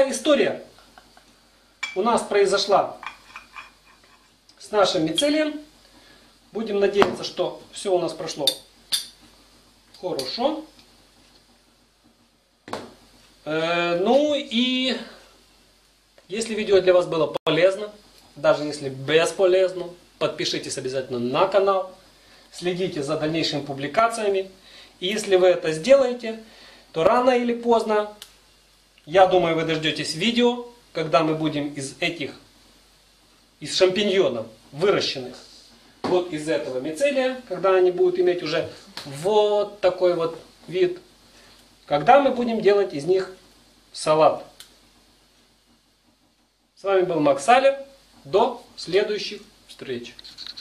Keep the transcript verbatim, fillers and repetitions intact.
такая история у нас произошла с нашим мицелием. Будем надеяться, что все у нас прошло хорошо. Э, ну и если видео для вас было полезно, даже если бесполезно, подпишитесь обязательно на канал, следите за дальнейшими публикациями. И если вы это сделаете, то рано или поздно, я думаю, вы дождетесь видео, когда мы будем из этих, из шампиньонов, выращенных вот из этого мицелия, когда они будут иметь уже вот такой вот вид, когда мы будем делать из них салат. С вами был Макс Салер. До следующих встреч.